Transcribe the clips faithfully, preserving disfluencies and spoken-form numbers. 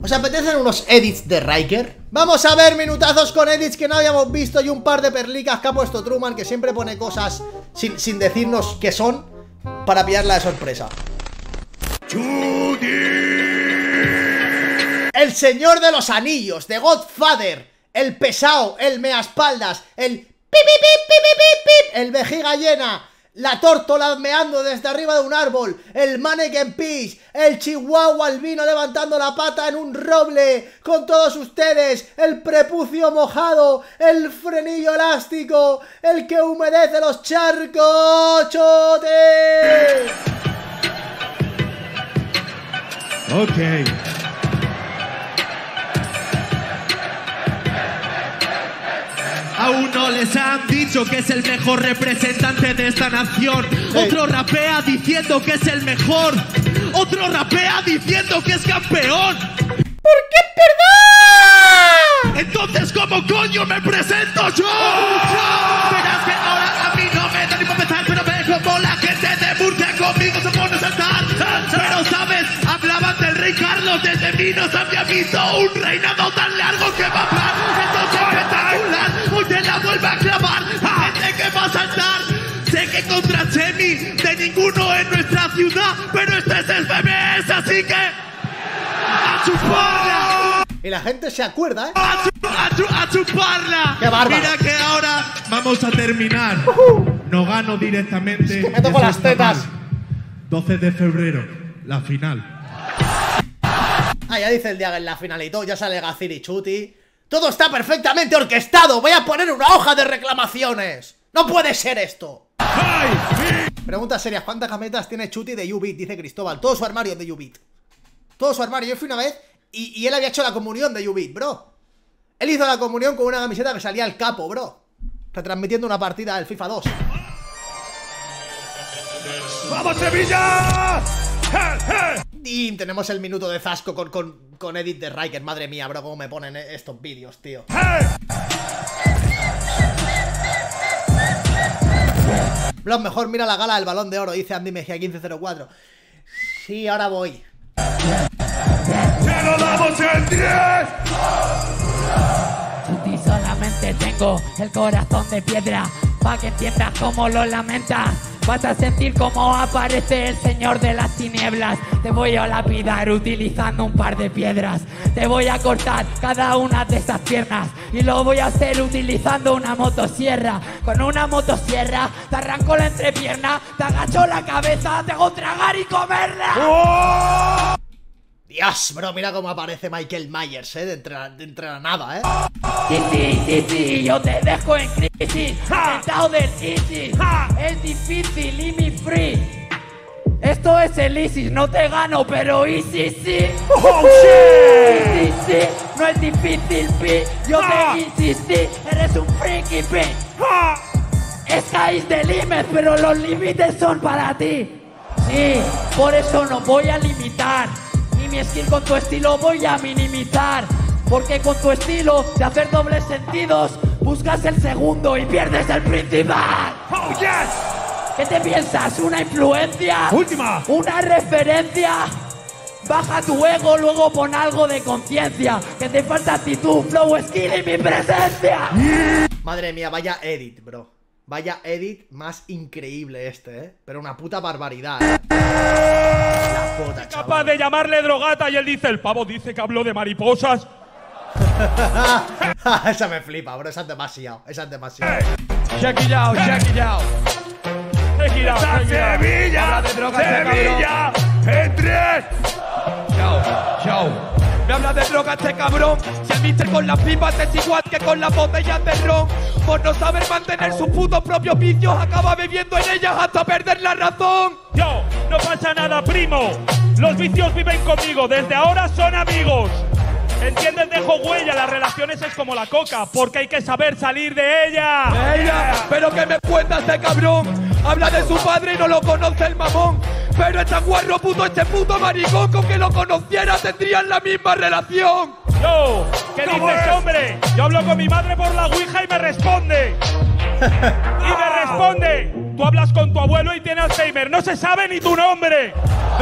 ¿Os apetecen unos edits de Riker? Vamos a ver minutazos con edits que no habíamos visto y un par de perlicas que ha puesto Truman, que siempre pone cosas sin, sin decirnos qué son, para pillarla de sorpresa. El Señor de los Anillos, The Godfather, el pesado, el measpaldas, el pip, pip, pip, pip, pip, pip, el vejiga llena, la tórtola meando desde arriba de un árbol, el mannequin peace, el chihuahua albino levantando la pata en un roble, con todos ustedes, el prepucio mojado, el frenillo elástico, el que humedece los charcos, ¡chote! Ok. Aún no les han dicho que es el mejor representante de esta nación. Sí. Otro rapea diciendo que es el mejor. Otro rapea diciendo que es campeón. ¿Por qué perdón? Entonces, ¿cómo coño me presento yo? yo? Verás que ahora a mí no me da ni para empezar, pero ve como la gente de Murcia conmigo se pone a saltar. Pero, ¿sabes? Hablaban del rey Carlos, desde mí no se había visto un reinado tan largo que va a hablar. Esto es espectacular, hoy te la vuelve a clavar. La gente que va a saltar. Sé que contra Chemi de ninguno en nuestra ciudad, pero este es el B M S, así que ¡a chuparla! Y la gente se acuerda, ¿eh? ¡A, chu a, chu a chuparla! ¡Qué bárbaro! Mira que ahora vamos a terminar. Uh-huh. No gano directamente. Es que me toco las tetas. doce de febrero, la final. Ah, ya dice el día en la final y todo, ya sale Gaciri Chuti. Todo está perfectamente orquestado. Voy a poner una hoja de reclamaciones. No puede ser esto. Pregunta seria, ¿cuántas camisetas tiene Chuti de U-Beat? Dice Cristóbal. Todo su armario de U-Beat. Todo su armario. Yo fui una vez y, y él había hecho la comunión de U-Beat, bro. Él hizo la comunión con una camiseta que salía al capo, bro. Retransmitiendo una partida del FIFA dos. ¡Vamos, Sevilla! Y tenemos el minuto de Zasco con, con, con edit de Riker. Madre mía, bro, cómo me ponen estos vídeos, tío. Bro, mejor mira la gala del Balón de Oro, dice Andy Mejía quince cero cuatro. Sí, ahora voy. ¡Se lo damos en diez! Chuti, solamente tengo el corazón de piedra, pa' que entiendas cómo lo lamentas. Vas a sentir cómo aparece el señor de las tinieblas. Te voy a lapidar utilizando un par de piedras. Te voy a cortar cada una de esas piernas y lo voy a hacer utilizando una motosierra. Con una motosierra te arranco la entrepierna, te agacho la cabeza, te hago tragar y comerla. ¡Oh! Dios, bro, mira cómo aparece Michael Myers, eh, de entre, de entre la nada, eh. Sí, sí, sí, sí, yo te dejo en crisis, sentado del ISIS. Es difícil y mi free. Esto es el ISIS, no te gano, pero ISIS sí. ¡Oh, shit! Sí, sí, sí, no es difícil, pi. Yo te insistí, eres un freaky, pi. Estáis de límites, pero los límites son para ti. Sí, por eso no voy a limitar. Ni mi skill con tu estilo voy a minimizar. Porque con tu estilo de hacer dobles sentidos buscas el segundo y pierdes el principal. ¡Oh, yes! ¿Qué te piensas? ¿Una influencia? ¡Última! ¿Una referencia? Baja tu ego, luego pon algo de conciencia. Que te falta actitud, flow, skill y mi presencia. Madre mía, vaya edit, bro. Vaya edit más increíble este, eh. Pero una puta barbaridad, eh. La puta, chaval. Capaz de llamarle drogata y él dice, el pavo dice que habló de mariposas. Esa me flipa, bro. Esa es demasiado. Esa es demasiado. Check it out, check it out. Check it out, check it out. Sevilla, Sevilla, en tres. Chao, chao. Me habla de droga este cabrón. Si el mister con las pipas es igual que con las botellas de ron. Por no saber mantener sus putos propios vicios, acaba bebiendo en ellas hasta perder la razón. Yo, no pasa nada, primo. Los vicios viven conmigo, desde ahora son amigos. ¿Entiendes? Dejo huella, las relaciones es como la coca, porque hay que saber salir de ella. ¿De ella? ¿Pero qué me cuenta este cabrón? Habla de su padre y no lo conoce el mamón. Pero este guarro puto, este puto maricón, con que lo conociera tendrían la misma relación. Yo, ¿qué dices, hombre? Yo hablo con mi madre por la ouija y me responde. Y me responde. Tú hablas con tu abuelo y tiene Alzheimer, no se sabe ni tu nombre. No.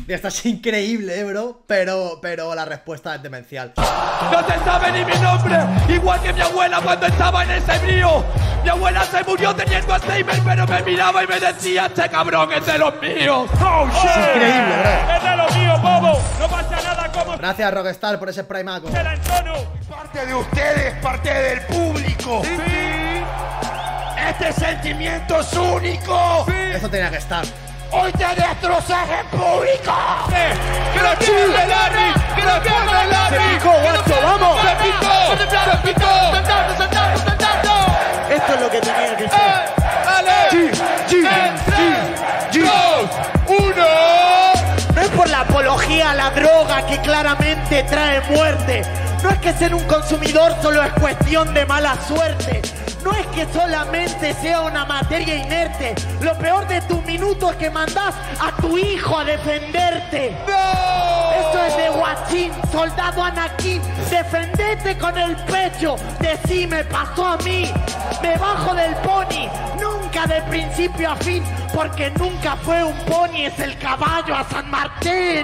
Y esta es increíble, eh, bro. Pero, pero la respuesta es demencial. No se sabe ni mi nombre, igual que mi abuela cuando estaba en ese brío. Mi abuela se murió teniendo Alzheimer, pero me miraba y me decía, este cabrón es de los míos. ¡Oh, shit! Es increíble, bro. ¡Es de los míos, bobo! No pasa nada como... Gracias, Rockstar, por ese Primaco. ¡El Antonio! Parte de ustedes, parte del público. ¡Sí! Este sentimiento es único. Eso tenía que estar. Hoy te destrozas en público. ¡Que lo pierda Larry! ¡Que lo pierda Larry! Se picó, guacho, vamos. ¡Se picó! ¡Se picó! Esto es lo que tenía que ser. ¡Dale! ¡En tres, dos, uno! No es por la apología a la droga que claramente trae muerte. No es que ser un consumidor solo es cuestión de mala suerte. No es que solamente sea una materia inerte. Lo peor de tu minuto es que mandás a tu hijo a defenderte. ¡No! Esto es de Guachín, soldado Anakin. Defendete con el pecho. Decime, pasó a mí. Me bajo del pony, nunca de principio a fin, porque nunca fue un pony, es el caballo a San Martín.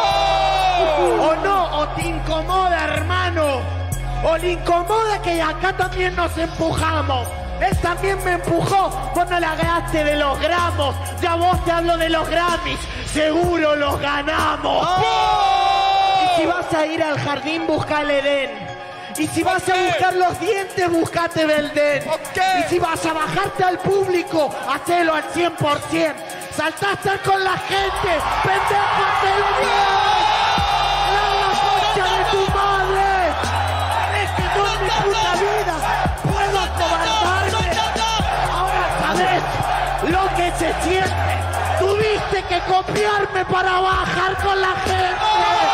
O no, o te incomoda, hermano. O le incomoda que acá también nos empujamos. Él también me empujó, vos no la ganaste de los gramos. Ya vos te hablo de los Grammys, seguro los ganamos. Y si vas a ir al jardín, busca el Edén. Y si vas a buscar los dientes, buscate Belden. Y si vas a bajarte al público, hacelo al cien por cien. Saltaste con la gente, pendejo, hacelo bien. La concha de tu madre. Es que yo en mi puta vida puedo acobardarme. Ahora sabes lo que se siente. Tuviste que copiarme para bajar con la gente.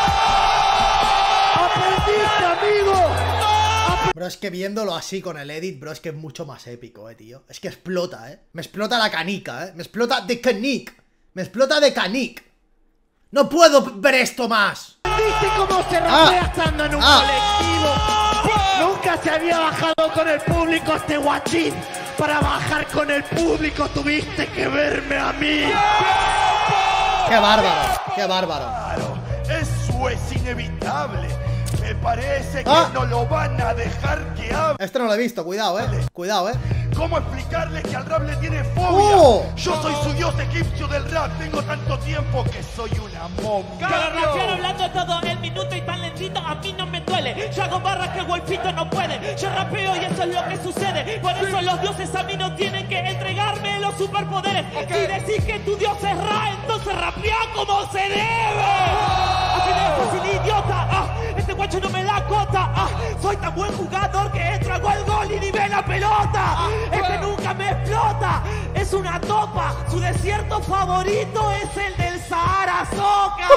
Aprendiste, amigo. Bro, es que viéndolo así con el edit, bro, es que es mucho más épico, eh, tío. Es que explota, eh. Me explota la canica, eh. Me explota de canic. Me explota de canic. No puedo ver esto más. ¿Viste cómo se Ah. rapea estando en un Ah. colectivo? Nunca se había bajado con el público este Guachín. Para bajar con el público tuviste que verme a mí. Qué bárbaro, qué bárbaro. Claro, eso es inevitable. Me parece que Ah. no lo van a dejar que hable. Esto no lo he visto, cuidado, eh. Cuidado, eh. ¿Cómo explicarle que al rap le tiene fobia? ¡Oh! Yo soy su dios egipcio del rap. Tengo tanto tiempo que soy una monga. Pero rapear hablando todo el minuto y tan lentito a mí no me duele. Yo hago barras que Wolfito no puede. Yo rapeo y eso es lo que sucede. Por eso los dioses a mí no tienen que entregarme los superpoderes. Si decís que tu dios es Ra, entonces rapea como se debe. Así de fácil, idiota. Ah, este guacho no me da cota. Ah, soy tan buen jugador que entro, hago el gol y ni ve la pelota. Este nunca me explota. Es una topa. Su desierto favorito es el del Sahara Soca.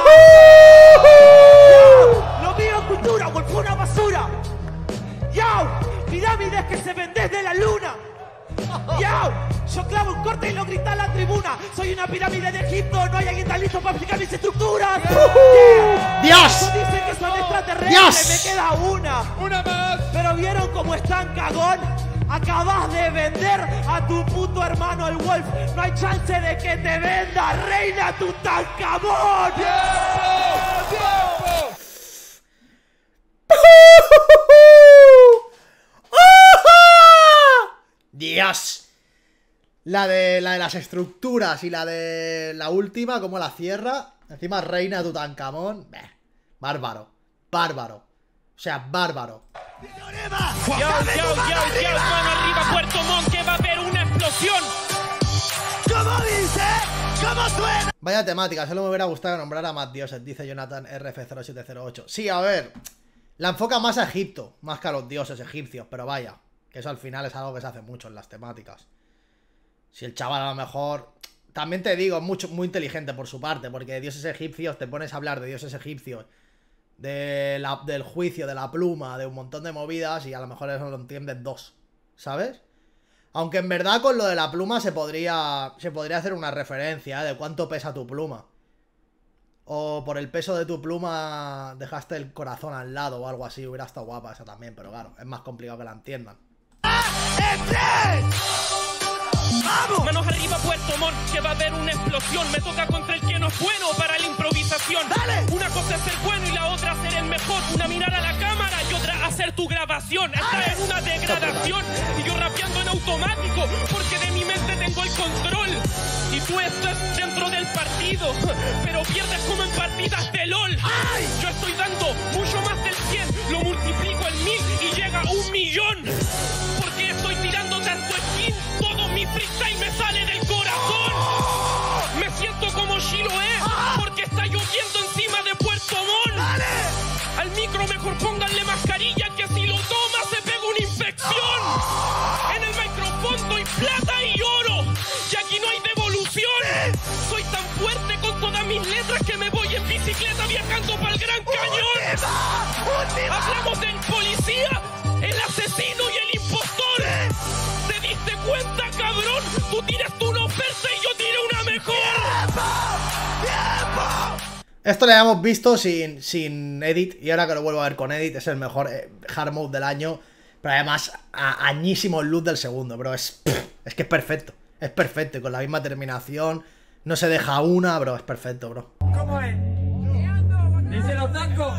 Lo mío es cultura, Wolf una basura. Yao, pirámides que se ven desde la luna. Yao, yo clavo un corte y lo grita a la tribuna. Soy una pirámide de Egipto, no hay alguien tan listo para explicar mis estructuras. Yeah. ¡Dios! Dicen que son extraterrestres, ¡Dios! me queda una. ¡Una más! Pero vieron cómo están, cagón. Acabas de vender a tu puto hermano el Wolf. No hay chance de que te venda, reina Tutankamón. ¡Dios! La de, la de las estructuras y la de la última, como la cierra. Encima reina Tutankamón. Beh, bárbaro. Bárbaro. O sea, bárbaro. Yo, yo, yo, yo, mano arriba, Puerto Montt, que va a haber una explosión. ¿Cómo dice? ¿Cómo suena? Vaya temática, solo me hubiera gustado nombrar a más dioses, dice Jonathan R F cero siete cero ocho. Sí, a ver, la enfoca más a Egipto, más que a los dioses egipcios, pero vaya, que eso al final es algo que se hace mucho en las temáticas. Si el chaval a lo mejor... También te digo, mucho, muy inteligente por su parte, porque de dioses egipcios te pones a hablar de dioses egipcios, de la, del juicio, de la pluma, de un montón de movidas, y a lo mejor eso lo entienden dos, ¿sabes? Aunque en verdad con lo de la pluma se podría, se podría hacer una referencia, ¿eh? De cuánto pesa tu pluma. O por el peso de tu pluma dejaste el corazón al lado o algo así. Hubiera estado guapa esa también, pero claro, es más complicado que la entiendan. Manos arriba, Puerto Montt, que va a haber una explosión. Me toca contra el que no es bueno para la improvisación. cosa es ser bueno y la otra ser el mejor. Una mirar a la cámara y otra hacer tu grabación. Esta es una degradación y yo rapeando en automático porque de mi mente tengo el control. Y tú estás dentro del partido, pero pierdes como en partidas de LOL. Yo estoy dando mucho más del cien, lo multiplico en mil y llega a un millón. Porque estoy tirando tanto skin, todo mi freestyle me sale del corazón. Me siento como Chiloé, porque está lloviendo encima de Puerto Montt. Al micro mejor pónganle mascarilla, que si lo toma se pega una infección. En el micrófono doy plata y oro, y aquí no hay devolución. Soy tan fuerte con todas mis letras que me voy en bicicleta viajando para el Gran Cañón. Hablamos del policía, el asesino y el impostor. ¿Te diste cuenta, cabrón? Tú tiras tú una oferta y yo tiro una mejor. Esto lo habíamos visto sin, sin edit, y ahora que lo vuelvo a ver con edit, es el mejor eh, hard mode del año. Pero además, a, añísimo el loot del segundo, bro. Es, pff, es que es perfecto. Es perfecto, y con la misma terminación. No se deja una, bro. Es perfecto, bro. ¿Cómo es? Díselo, Taco.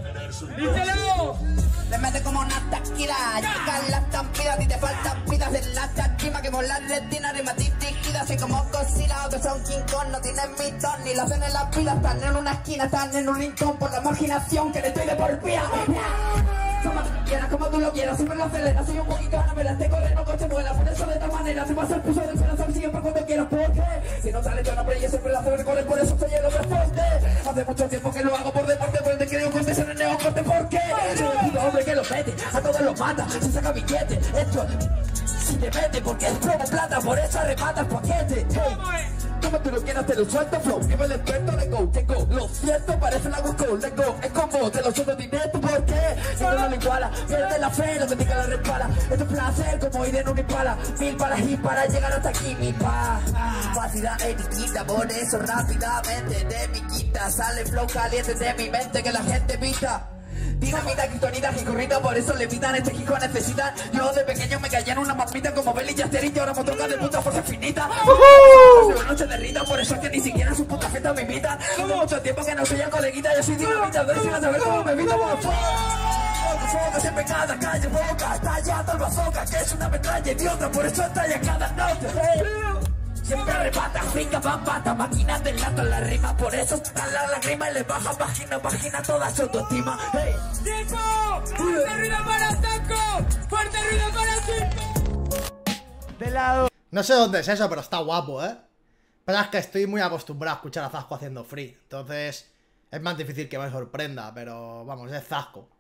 Díselo. Le mete como una taquira, llegan las tampidas y te faltan pidas en la chachima que por la retina rima dirigida, así como Godzilla o que son King Kong, no tienen mitón ni la hacen en las pilas, están en una esquina, están en un rincón por la marginación que le estoy de por vía. Como tú quieras, como tú lo quieras, siempre lo aceleras, soy un poquito no me las tengo de no coche vuela, por eso de esta manera se pasa el puso de esperanza siempre cuando quieras, porque si no sale yo no pero yo siempre la hace recorrer, por eso soy el hombre fuerte. Hace mucho tiempo que lo hago por deporte, por el que creo que es en el neocorte, porque soy un hombre que lo mete, a todos los mata, se saca billete, esto si te mete porque es promo plata, por eso arrebata el paquete. Hey. Como tú lo quieras te lo suelto, flow, nivel experto, let go, let go. Lo cierto parece la Goku, let go. Es como te lo suelto directo, ¿por qué? Si no lo iguala, pierde la fe, no te diga la respala. Esto es placer como ir en una impala, mil balas y para llegar hasta aquí, mi pa. Facilidad etiquita, por eso rápidamente de mi quita sale flow caliente de mi mente que la gente pita. Dinamita, criptonita, jicorrita, por eso le pitan este hijo necesitan. Yo de pequeño me callé en una papita como Belly y Asterix y ahora me toca de puta fuerza finita. Uh-huh. No se derrita, por eso es que ni siquiera sus putas fiestas me invitan. Como mucho tiempo que no soy el coleguita, yo soy dinamita, doy sin saber cómo me invita por fuego. Fuego siempre en cada calle, boca, estallando el bazooka, que es una metralla idiota, por eso estalla cada noche. Hey. Siempre arrebata, finca, pata, máquinas del lato en la rima, por eso están las lágrimas y le baja página, página toda su autoestima. Hey. ¡Tiempo! ¡Fuerte ruido para Taco! ¡Fuerte ruido para Tiempo! De lado. No sé dónde es eso, pero está guapo, ¿eh? Pero es que estoy muy acostumbrado a escuchar a Zasco haciendo free, entonces es más difícil que me sorprenda, pero vamos, es Zasco.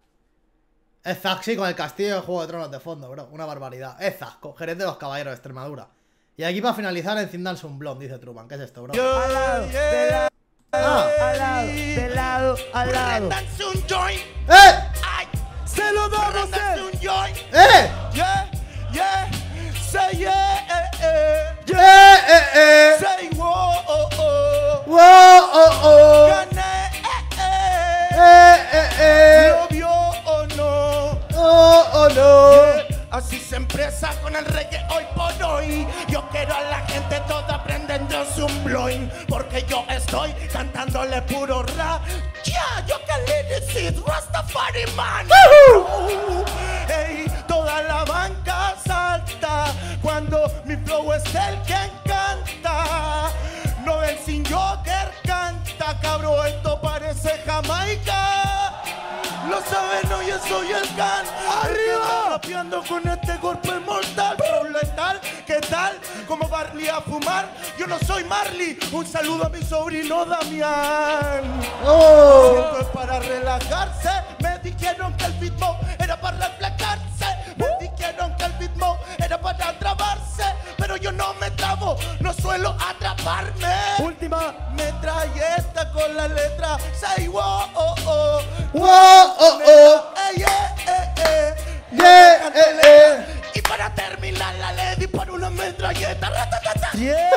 Es Zasco, sí, con el castillo de Juego de Tronos de fondo, bro, una barbaridad. Es Zasco, Jerez de los Caballeros de Extremadura. Y aquí para finalizar, enciéndanse un blond, dice Truman. ¿Qué es esto, bro? Yo, al lado, de lado, ah. al lado, de lado, al lado. un joint. ¡Eh! Ay, se lo damos, un joint. ¡Eh! Yeah, yeah, say yeah, eh, eh. Yeah, eh, eh. Say wow, oh, oh. Wow, oh, oh. Gané, eh, eh. Eh, eh, eh. ¿Lo vio o no? Oh, oh, no. Yeah. Así se empieza con el reggae hoy por hoy. Yo quiero a la gente toda prendiéndose un bloin, porque yo estoy cantándole puro rap. Yeah, yo que le decir Rastafari man. Uh, hey, toda la banca salta cuando mi flow es el que encanta. No el sin Joker canta, cabrón, esto parece Jamaica. Lo saben, no, yo soy el can. Arriba, rapeando con este golpe mortal. Flow letal, ¿qué tal? Como Barley a fumar. Yo no soy Marley. Un saludo a mi sobrino Damián. Oh. Siento es para relajarse. Me dijeron que el ritmo era para reflejarse. Me dijeron que el ritmo era para trabarse. Pero yo no me trabo, no suelo atraparme. Última metralleta con la letra. Say wow, oh, oh. Wow, oh, oh. Eh, yeah, eh, eh. Yeah, eh, eh. Y para terminar la le di por una metralleta. Ratatata. Yeah.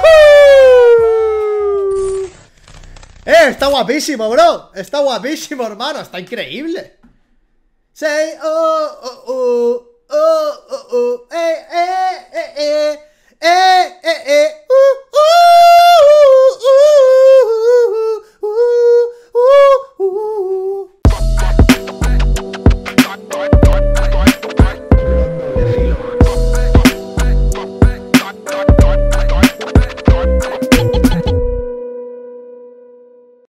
Eh, está guapísimo, bro. Está guapísimo, hermano. Está increíble. Say, oh, oh, oh, oh.